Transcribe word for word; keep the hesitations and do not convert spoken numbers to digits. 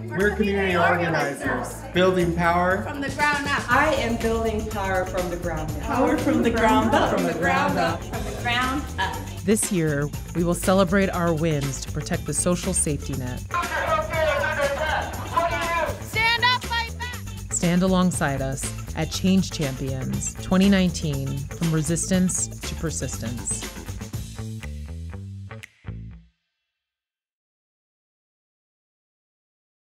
We're community organizers, building power from the ground up. I am building power from the ground up. Power from the ground up. From the ground up. From the ground up. This year, we will celebrate our wins to protect the social safety net. Stand up, fight back. Stand alongside us at Change Champions twenty nineteen, from resistance to persistence.